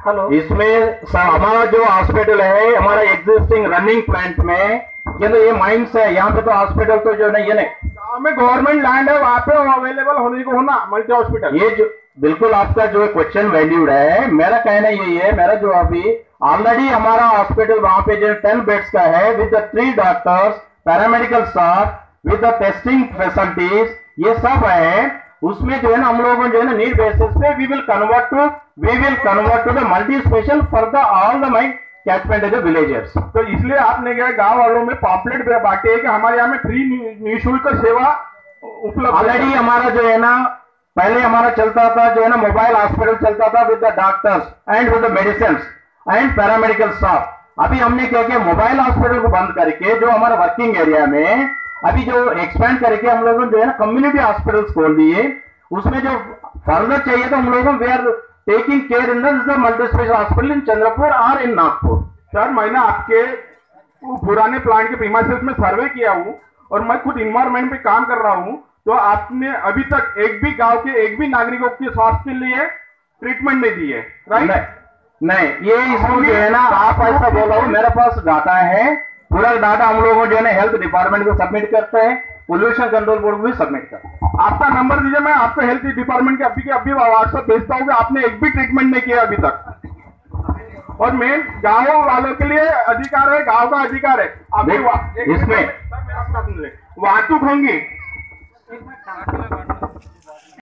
Hello. इसमें हमारा जो हॉस्पिटल है, हमारा एग्जिस्टिंग रनिंग प्लांट में ये तो ये माइंस है, यहाँ पे तो हॉस्पिटल तो जो नहीं, ये नहीं, गाँव में गवर्नमेंट लैंड है, वहाँ पे अवेलेबल होने को होना मल्टी हॉस्पिटल। ये जो बिल्कुल आपका जो क्वेश्चन वैल्यूड है, मेरा कहना यही है, मेरा जो अभी ऑलरेडी हमारा हॉस्पिटल वहां पे जो 10 बेड्स का है with 3 doctors, paramedical staff, with the testing facilities, ये सब है। उसमें जो है ना हम लोगों जो है ना नीड बेसिस पे we will convert to the multi special for the all the my catchment age villages. तो इसलिए आपने क्या गांव वालों में पॉम्पलेट बांटे कि हमारे यहाँ में फ्री निःशुल्क सेवा उपलब्ध। ऑलरेडी हमारा जो है ना, पहले हमारा चलता था जो है ना मोबाइल हॉस्पिटल चलता था with the doctors and with the medicine and paramedical staff. अभी हमने क्या किया, मोबाइल हॉस्पिटल को बंद करके जो हमारा वर्किंग एरिया में अभी जो एक्सपेंड करके हम लोगों ने जो है ना कम्युनिटी हॉस्पिटल्स खोल दिए। उसमें जो फर्दर चाहिए तो हम लोगों we are taking care in the multi special hospital in Chandrapur और इन नागपुर। सर मैंने आपके पुराने प्लांट के प्रीमाइसेस में सर्वे किया हूँ और मैं खुद इन्वायरमेंट पे काम कर रहा हूँ, तो आपने अभी तक एक भी गांव के एक भी नागरिकों के स्वास्थ्य के लिए ट्रीटमेंट नहीं दी है, राइट? नहीं, ये इसमें जो है ना आप ऐसा बोल रहे हो, मेरे पास डाटा है, पूरा डाटा हम लोगों जो है ना हेल्थ डिपार्टमेंट को सबमिट करते हैं, पोल्यूशन कंट्रोल बोर्ड को भी सबमिट करते हैं। आपका नंबर दीजिए, मैं आपको हेल्थ डिपार्टमेंट के अभी व्हाट्सएप भेजता हूँ कि आपने एक भी ट्रीटमेंट नहीं किया अभी तक। और मेन गाँव वालों के लिए अधिकार है, गाँव का अधिकार है। अभी इसमें वाहतुक होंगी